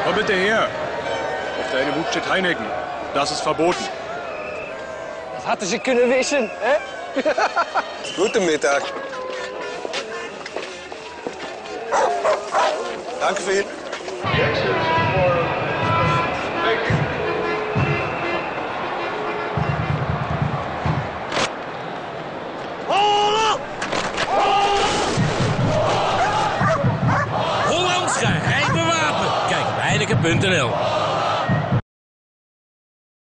Komm bitte her. Auf deinem Hut steht Heineken. Das ist verboten. Das hatte sie kunnen wissen, hè? Guten Mittag. Danke für ihn. Hollands geheime wapen. Kijk op Heineken.nl.